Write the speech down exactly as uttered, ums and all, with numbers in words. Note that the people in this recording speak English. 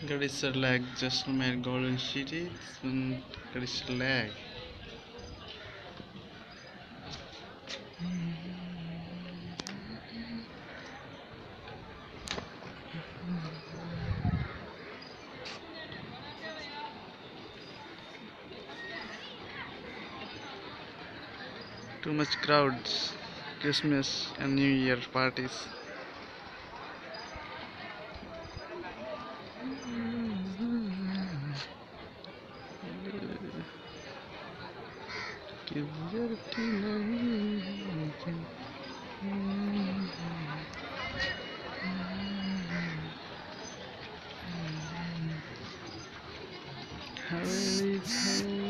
Got is a lag just made golden city and got is a lag. Too much crowds, Christmas and New Year parties. Hurry, hurry.